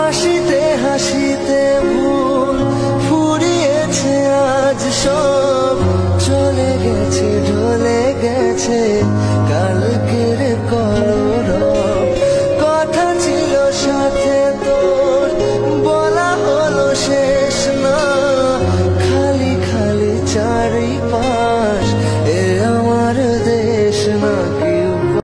হাসিতে হাসিতে ভুল ফুরিয়েছে আজ সব, চলে গেছে ঢলে গেছে কাল।